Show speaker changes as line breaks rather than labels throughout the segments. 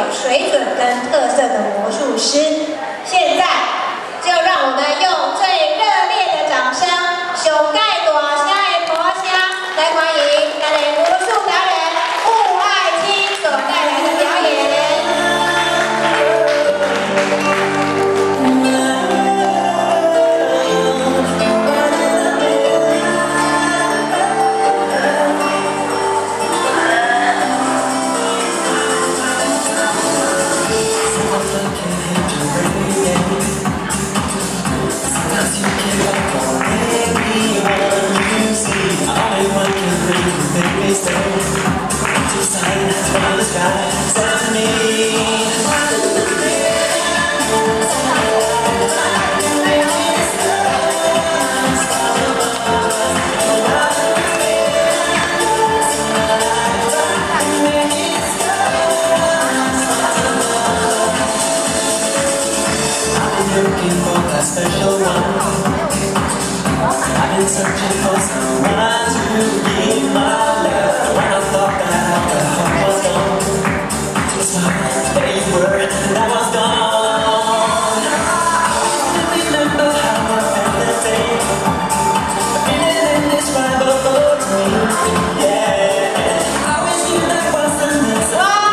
水准跟特色的魔术师。现在就让我们用最热烈的掌声，熊盖大声的鼓声来欢迎咱的魔术达人傅爱卿所带来的表演。
Looking for that special one. I've been searching for someone to give my love. When I thought that the heart was gone, it's like there you were and I was gone. I remember how I felt that day. A feeling indescribable to me. Yeah, I wish you that wasn't this.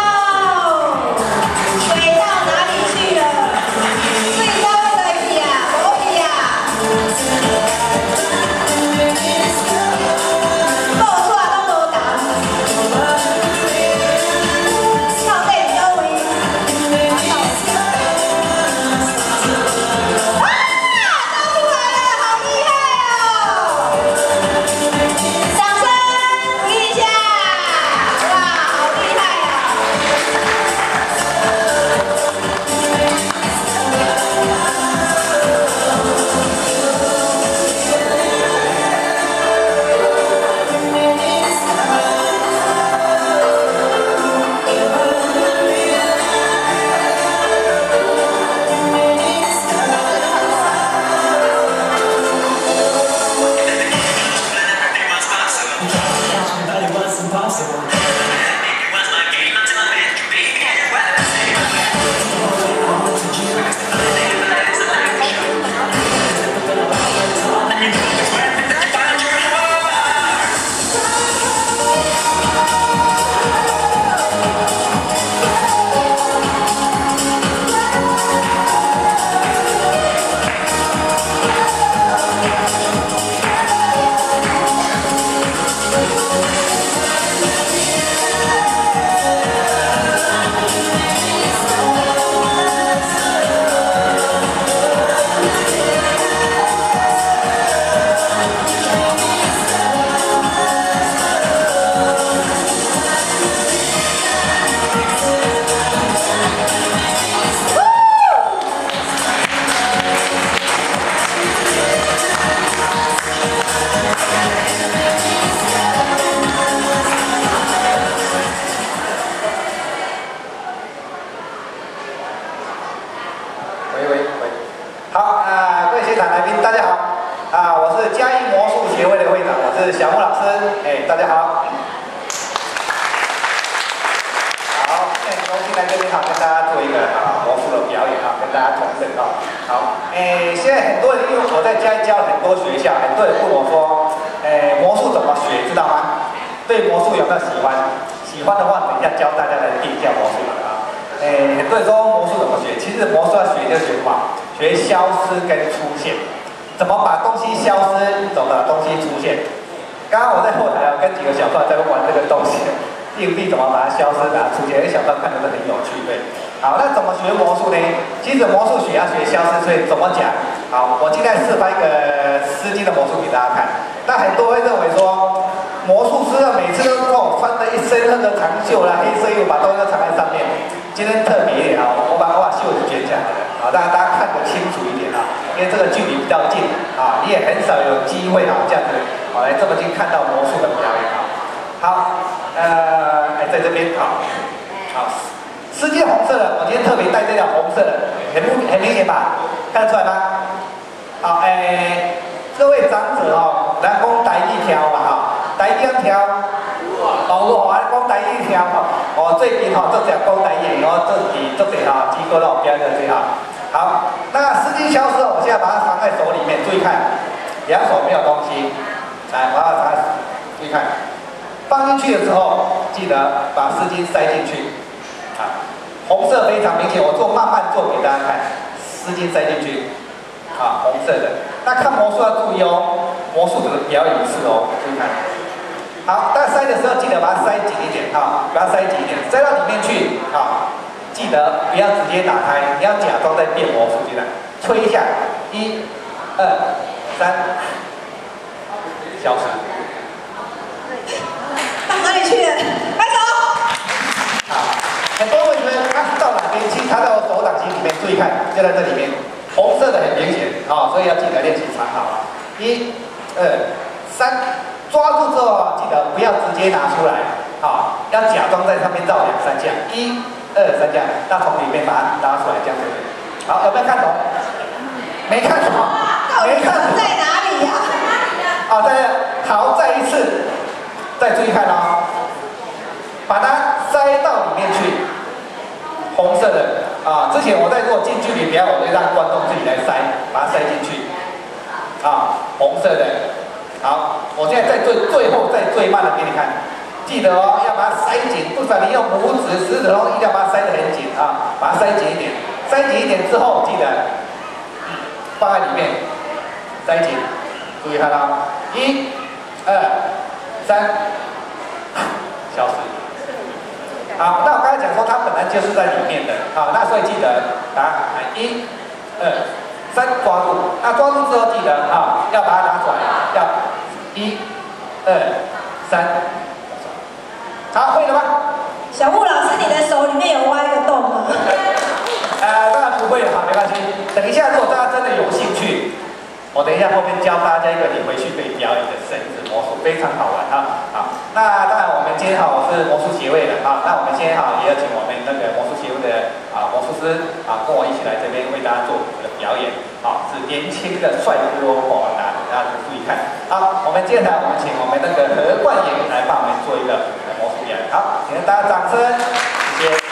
各位现场来宾，大家好我是嘉义魔术协会的会长，我是小木老师，大家好。好，现在很高兴来这边跟大家做一个魔术的表演跟大家同声好，现在很多人因为我在嘉义教了很多学校，很多人问我说，魔术怎么学，知道吗？对魔术有没有喜欢？喜欢的话，等一下教大家来定一下魔术很多人说魔术怎么学？其实魔术要学就学什么？学消失跟出现，怎么把东西消失，怎么把东西出现？刚刚我在后台跟几个小朋友在玩这个东西，硬币怎么把它消失，把它出现？小朋友看的都很有趣，对。好，那怎么学魔术呢？其实魔术学要学消失，所以怎么讲？好，我今天示范一个丝巾的魔术给大家看。那很多会认为说，魔术师每次都穿着一身那个长袖啦、黑色衣服，把东西都藏在上面。今天特别一点我把袖子卷起来了，让大家看得清楚一点因为这个距离比较近你也很少有机会这样子来这么近看到魔术的表演好，在这边好，丝巾红色的，我今天特别带这条红色的，很明显吧？看得出来吗？好，各位长者咱讲台语跳嘛台语跳。我讲台语听最近这只讲台语做到表演的最好。好，那丝巾消失了，我现在把它藏在手里面，注意看，两手没有东西，来，把它藏，注意看，放进去的时候，记得把丝巾塞进去，啊，红色非常明显，我慢慢做给大家看，丝巾塞进去，啊，红色的。那看魔术要注意哦，魔术的表演式哦，注意看。好，但塞的时候记得把它塞紧一点，哈，把它塞紧一点，塞到里面去，好。记得不要直接打开，你要假装在变魔术进来，吹一下，1、2、3，消失。
到哪里去了？拍手。
好，很多同学他到哪边去？他到手掌心里面，注意看，就在这里面，红色的很明显，啊，所以要记得练习藏好。1、2、3，抓住之后记得不要直接拿出来，好，要假装在上面绕2、3下，1、2、3下，那从里面把它拉出来，这样就可以。好，有没有看懂？没看懂？没看懂？
在哪里呀？
好，好，再一次，再注意看哦，把它塞到里面去，红色的啊。之前我在做近距离表演，我会让观众自己来塞，把它塞进去，啊，红色的。好，我现在在最后再最慢的给你看。记得哦，要把它塞紧，不管你用拇指、食指头，一定要把它塞得很紧啊，把它塞紧一点。塞紧一点之后，记得放在里面，塞紧，注意看哦，1、2、3，消失。好，那我刚才讲说它本来就是在里面的，好，那所以记得1、2、3抓住，那抓住之后记得啊，要把它拿出来，要1、2、3。好，会了吗？
小木老师，你的手里面有挖一个洞吗？
当然不会了，好，没关系。等一下，如果大家真的有兴趣，我等一下后面教大家一个你回去可以表演的绳子魔术，非常好玩啊。好，那当然我们今天我是魔术协会的啊，那我们今天也要请我们那个魔术协会的魔术师跟我一起来这边为大家做表演是年轻的帅哥大家注意看。好，我们接下来我们请我们那个何冠莹来帮我们做一个魔术表演。好，请大家掌声，谢谢。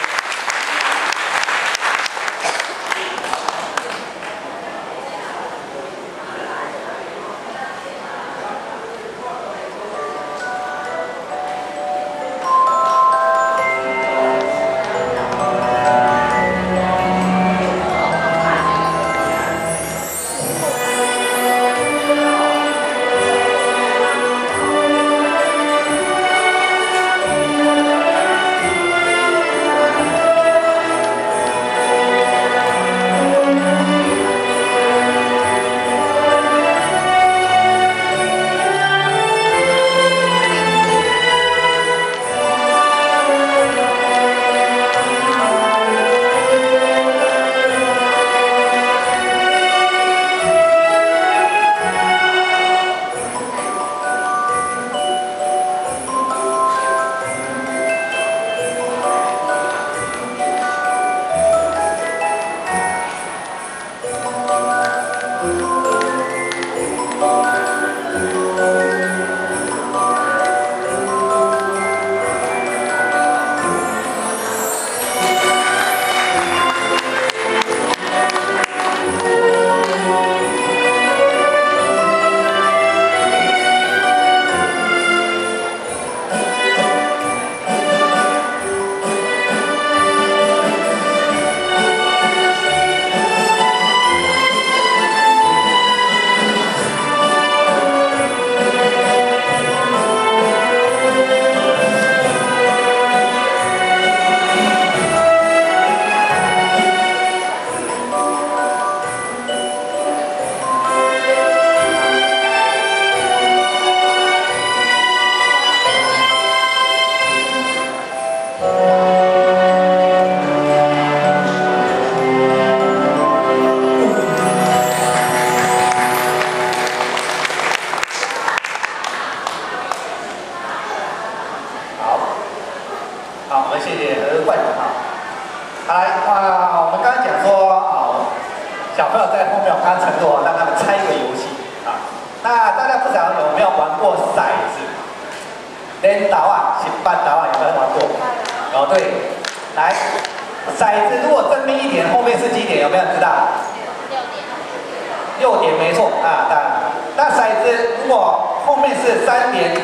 小朋友在后面，我刚刚承诺让他们猜一个游戏啊。那大家不晓得有没有玩过骰子？连倒啊，18倒啊，有没有玩过？哦，对，来， 骰子如果正面1点，后面是几点？有没有人知道？6点没错啊，当然。那骰子如果后面是3点，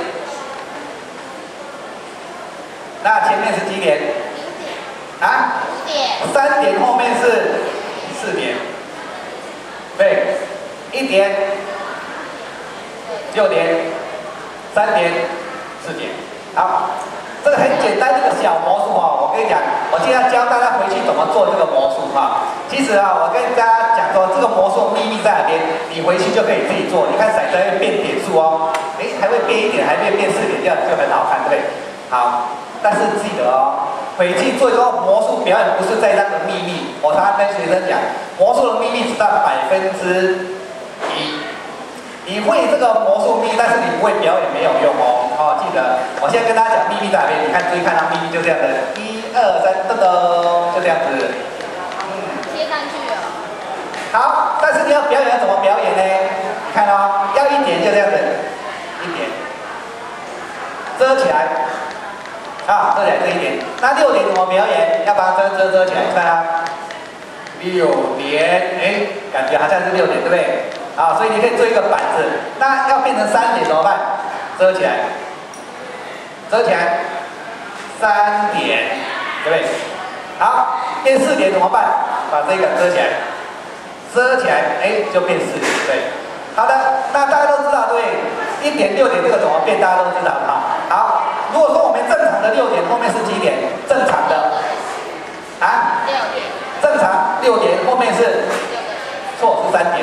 那前面是几点？啊？5点。3点后面是4点，对，1点、6点、3点、4点。好，这个很简单，这个小魔术哦，我跟你讲，我今天要教大家回去怎么做这个魔术哈。其实啊，我跟大家讲说，这个魔术秘密在哪边，你回去就可以自己做。你看骰子会变点数哦，哎，还会变1点，还会变4点，这样就很好看，对不对？好，但是记得哦，回去做一个魔术表演不是在那个秘密。我常常跟学生讲，魔术的秘密只占1%。你会这个魔术秘密，但是你不会表演没有用哦。哦，记得，我现在跟大家讲秘密在哪边。你看，注意看到秘密就这样的，1、2、3，噔噔，就这样子。
贴上去哦。
好，但是你要表演要怎么表演呢？你看哦，要1点就这样子，1点，遮起来，啊，遮起来这1点。那6点怎么表演？要把它遮起来，看啊，6点，哎，感觉好像是6点，对不对？啊，所以你可以做一个板子，那要变成3点怎么办？遮起来，遮起来，3点，对不对？好，变4点怎么办？把这个遮起来，遮起来，哎，就变4点，对。好的，那大家都知道，对不对？1点、6点这个怎么变？大家都知道哈。好，如果说我们正常的6点后面是几点？正常的啊？6点。正常6点后面是？错，是3点。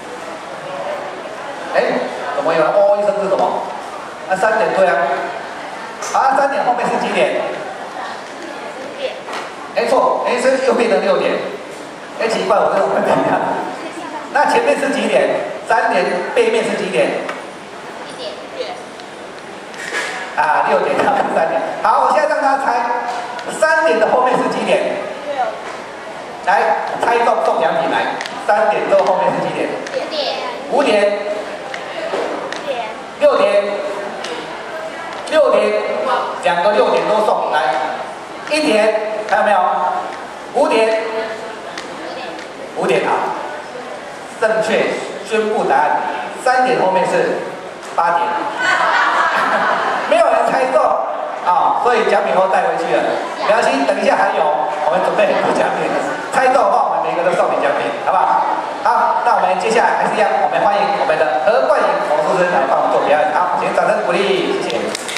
哎，怎么有人哦一声是什么？啊，3点对啊。啊，3点后面是几点？5点。哎错，哎这又变成6点。哎奇怪，我这种会怎么样？那前面是几点？3点背面是几点？1点。啊，6点，他们3点。好，我现在让大家猜，3点的后面是几点？6。来，猜中送奖品来。3点之后后面是几点？5点。5点。6点，6点，2个6点都送来，1点，还有没有？5点，5点好，正确宣布答案，3点后面是8点，没有人猜中啊，所以奖品都带回去了。没关系，等一下还有，我们准备很多奖品，猜中的话我们每个都送你奖品，好不好？好，那我们接下来还是一样，我们欢迎我们的何冠颖魔术师来帮我们做表演。好，请掌声鼓励，谢谢。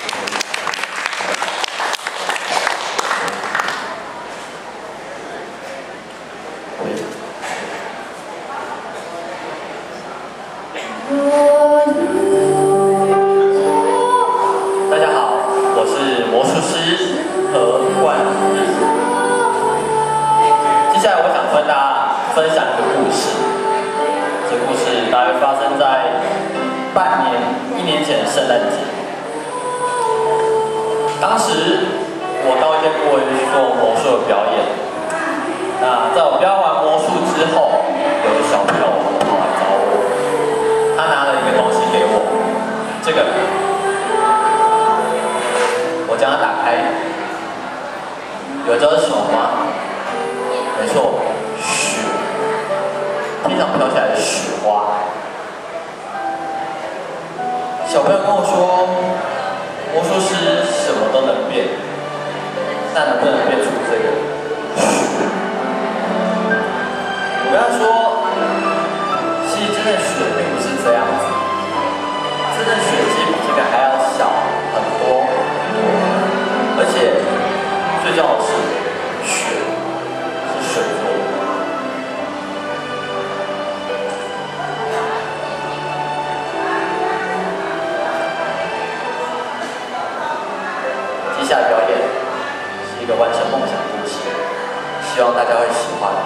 大家好，我是魔术师何冠颖。接下来我想跟大家分享一个故事。这故事大约发生在1年前的圣诞节。当时我到一间孤儿院去做魔术的表演。那在我表演完魔术之后，有个小朋友跑来找我，他拿了一个东西给我，这个，我将它打开，有知道是什么吗？没错，雪。天上飘下来的雪花。小朋友跟我说，魔术师什么都能变，那能不能变出这个雪？我跟他说，其实真的雪并不是这样子，真的雪其实比这个还要小很多，而且最重要的是，雪是水做的。接下来表演是一个完成梦想的故事，希望大家会喜欢。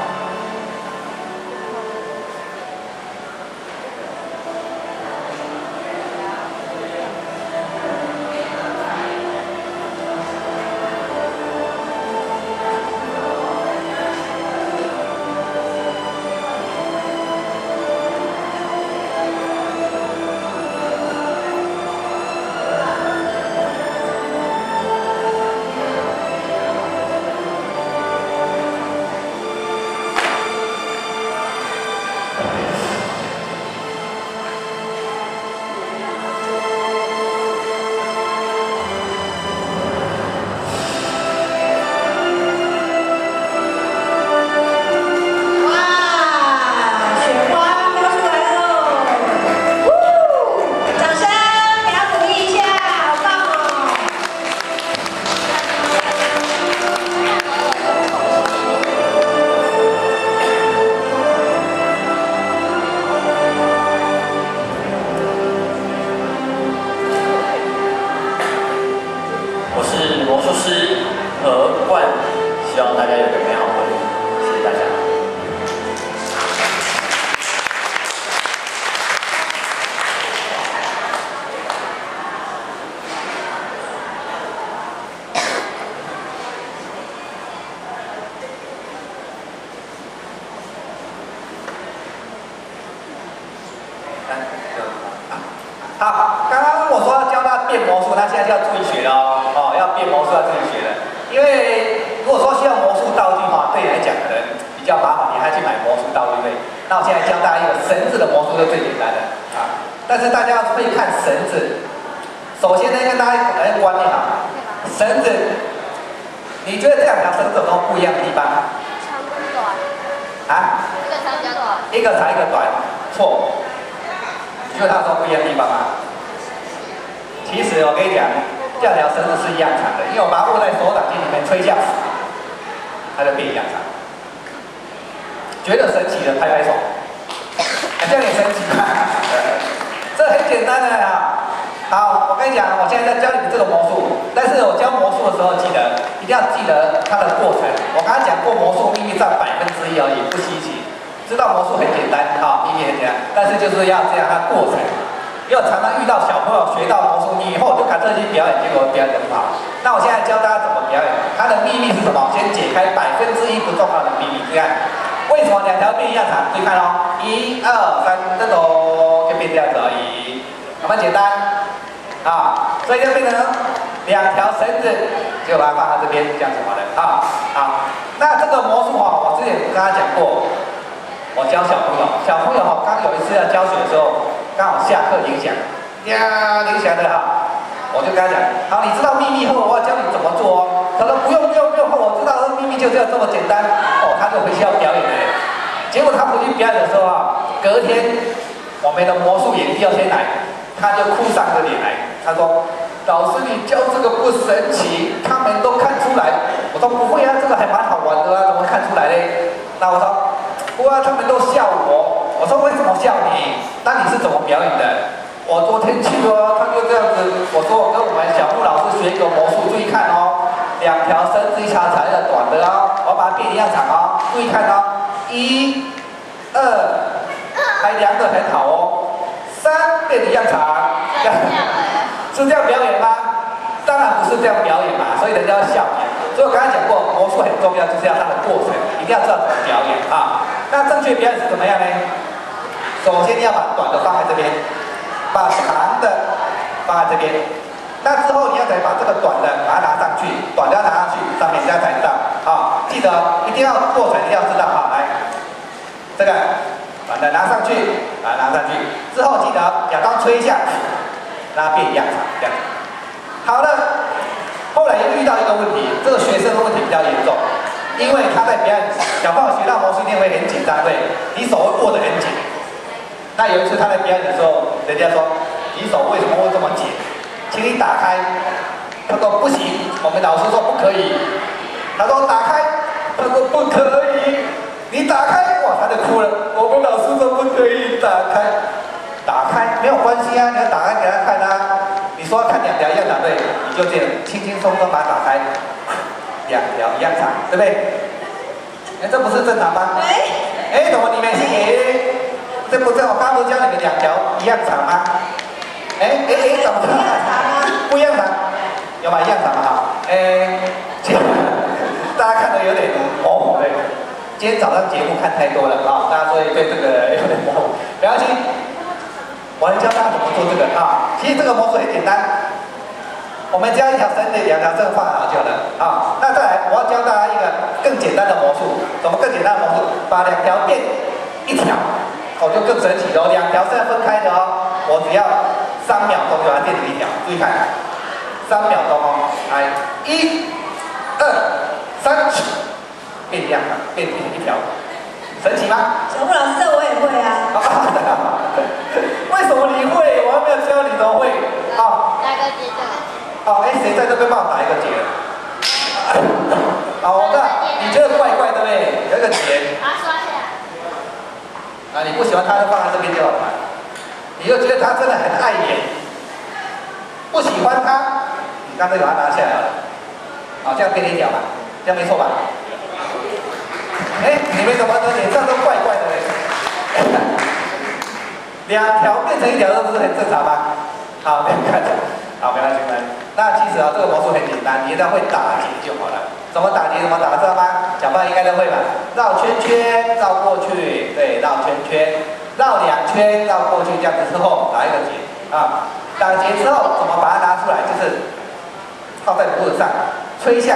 那现在就要注意学了哦，要变魔术要注意学了。因为如果说需要魔术道具哈，对你来讲可能比较麻烦，你还去买魔术道具对。那我现在教大家一个绳子的魔术是最简单的啊，但是大家要会看绳子。首先呢，跟大家来观念哈，绳子，你觉得这两条绳子有什么不一样的地方？
长跟短。
啊？
一个长比较短。
一个长一个短，错。你觉得它有什么不一样的地方吗？其实我跟你讲，这两条绳子是一样长的，因为我把它握在手掌心里面吹下，它就变一样长。觉得神奇的拍拍手，这样也神奇吗？这很简单的啊。好，我跟你讲，我现在在教你们这个魔术，但是我教魔术的时候，一定要记得它的过程。我刚才讲过，魔术秘密占1%而已，不稀奇。知道魔术很简单，秘密很简单，但是就是要这样它过程。因为我常常遇到小朋友学到魔术，你以后就赶着去表演，结果表演得不好。那我现在教大家怎么表演，它的秘密是什么？先解开1%不重要的秘密。你看，为什么两条变一样长？注意看哦，1、2、3，这种就变这样子而已，有没有简单？啊，所以就变成2条绳子，就把它放在这边，这样子好了啊。好，那这个魔术我之前跟大家讲过，我教小朋友刚有一次要教学的时候，刚好下课铃响，呀，铃响的我就跟他讲，好，你知道秘密后，我要教你怎么做哦。他说不用，我知道这秘密就这么简单哦。他就回去要表演了，结果他回去表演的时候隔天我们的魔术演第2天来。他就哭丧着脸来，他说：“老师，你教这个不神奇，他们都看出来。”我说：“不会啊，这个还蛮好玩的啊，怎么看出来嘞？”那我说：“不啊，他们都笑我。”我说：“为什么笑你？那你是怎么表演的？”我昨天去他就这样子。我说：“我跟我们小木老师学一个魔术，注意看哦，2条绳子，1条长的短的哦，我把它变一样长哦，注意看哦，1、2，还量得很好哦。3变一样长，是这样表演吗？当然不是这样表演嘛，所以人家要笑你。所以我刚才讲过，魔术很重要，就是要它的过程，一定要知道怎么表演啊。那正确表演是怎么样呢？首先你要把短的放在这边，把长的放在这边。那之后你要再把这个短的把它拿上去，短的要拿上去，上面这样才知道啊。记得一定要过程一定要知道好，来，这个。把它拿上去，把它拿上去之后，记得假装吹一下，让它变一样长，这样。好了，后来又遇到一个问题，这个学生的问题比较严重，因为他在表演，小朋友学到魔术一定会很紧张，对，你手会握得很紧。那有一次他在表演的时候，人家说你手为什么会这么紧？请你打开。他说不行，我们老师说不可以。他说打开，他说不可以。你打开，哇，他就哭了。我们老师说不可以打开，打开没有关系啊，你要打开给他看啊。你说看2条一样长，对，你就这样轻轻松松把它打开，2条一样长，对不对？这不是正常吗？怎么你们是这不正？我刚刚不是教你们2条一样长吗？怎么不一样长？有吗？一样长吗？好，大家看得有点模糊嘞。今天早上节目看太多了大家所以对这个有点模糊，没关系，我来教大家怎么做这个其实这个魔术很简单，我们只要1条绳子2条绳放好就好了那再来，我要教大家一个更简单的魔术，怎么更简单的魔术？把2条变1条，就更神奇了，2条是要分开的我只要3秒钟就把它变成1条，注意看，3秒钟来，1、2、3。变一样变成1条，神奇吗？
小木老师，这我也会啊。
为什么你会？我还没有教你怎么会
打个结就。
谁在这边帮我打一个结？我知道，你觉得怪怪对不对？有一个结。
把它刷下来。
你不喜欢它就放在这边就好了。你又觉得它真的很碍眼，不喜欢它，你干脆把它拿下来了。这样变1条吧，这样没错吧？你们怎么的脸上都怪怪的嘞？2条变成1条，这不是很正常吗？好，不要看着，好，不要紧张。那其实这个魔术很简单，你只要会打结就好了。怎么打结？怎么打？知道吗？小朋友应该都会吧？绕圈圈，绕过去，对，绕圈圈，绕2圈，绕过去，这样子之后打一个结打结之后怎么把它拿出来？就是套在脖子上，吹一下，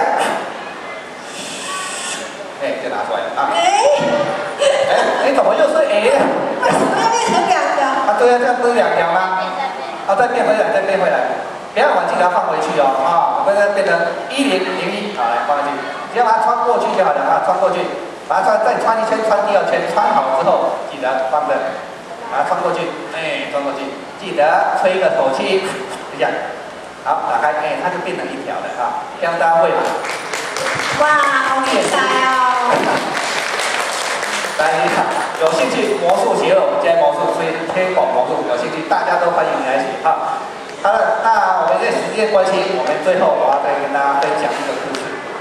就拿出来啊。怎么又是
为什么要变成2条？
啊，对啊，这样不是2条吗？啊，再变回来，再变回来。不要忘记把它放回去哦，啊，我们再变成1001，好，来放回去，只要把它穿过去就好了啊，穿过去，把它再穿一圈，穿第2圈，穿好之后记得放着，把它穿过去，穿过去，记得吹一个口气，就这样，好，打开，它就变成1条了啊，这样大家会吗？
哇，好厉害哦！
来，你看，有兴趣魔术协会，我们今天魔术推广魔术，有兴趣大家都欢迎你来一起哈。好了，那我们因为时间关系，我们最后我要再跟大家分享一个故事。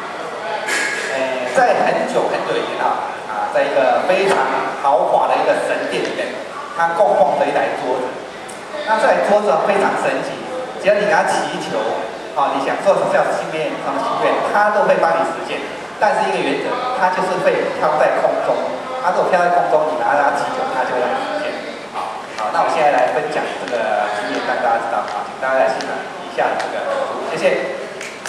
在很久很久以前在一个非常豪华的一个神殿里面，它供奉着一台桌子。那这台桌子非常神奇，只要你给它祈求，你想做什么样的心愿，它都会帮你实现。但是一个原则，它就是会飘在空中。它如果飘在空中，你拿它祈求，它就会实现。好，那我现在来分享这个经验，让大家知道请大家来欣赏以下这个魔术，谢谢。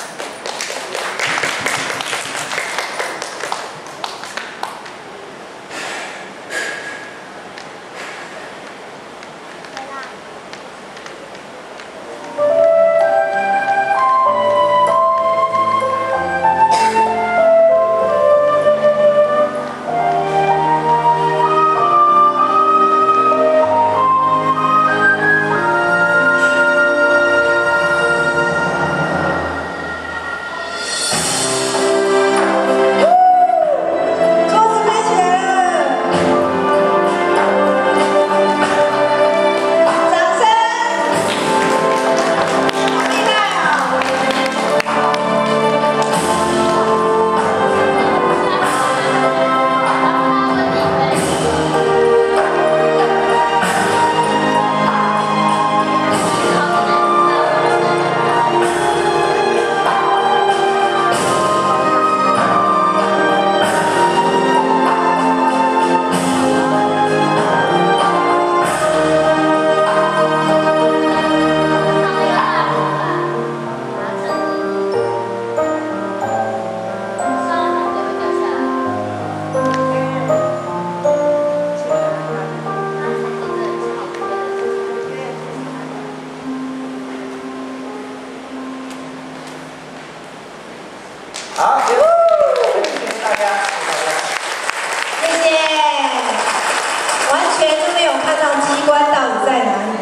好，谢谢大家，
谢谢，完全都没有看到机关到底在哪里。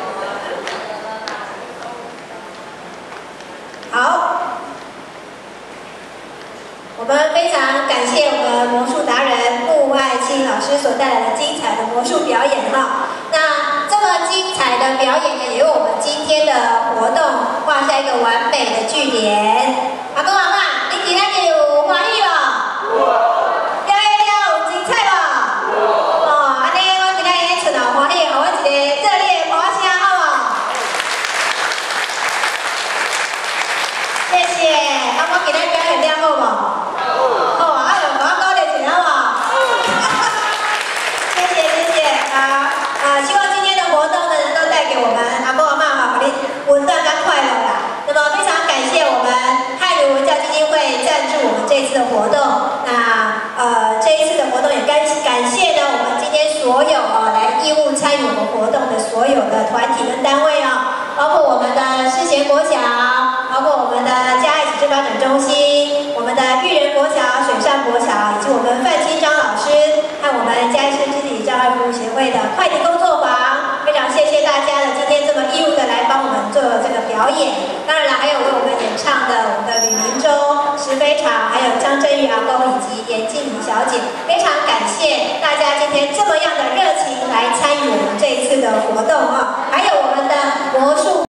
好，我们非常感谢我们魔术达人穆爱卿老师所带来的精彩的魔术表演哈。那这么精彩的表演呢，也为我们今天的活动画下一个完美的句点。阿公阿嬷，你今天有欢喜无？有。有精彩无？有。哦，安尼我今天演出啊欢喜，给我一个热烈的鼓声好无？谢谢。啊，我今天表演了好无？好啊，就给我鼓励一下好无？谢谢希望今天的活动呢，能够带给我们阿公阿嬷给你温暖跟快乐啦。那么非常感谢我们汉儒文教基金会赞助我们这次的活动。那这一次的活动也感谢呢我们今天所有来义务参与我们活动的所有的团体跟单位包括我们的世贤国小，包括我们的嘉义启智发展中心，我们的育人国小、水上国小，以及我们范清章老师和我们嘉义市肢体障碍服务协会的快递工作坊。非常谢谢大家的今天这么义务的来帮我们做这个表演。当然了，还有为我们演唱的我们的吕明洲、石飞场，还有张振玉阿公以及严静怡小姐。非常感谢大家今天这么样的热情来参与我们这一次的活动还有我们的魔术。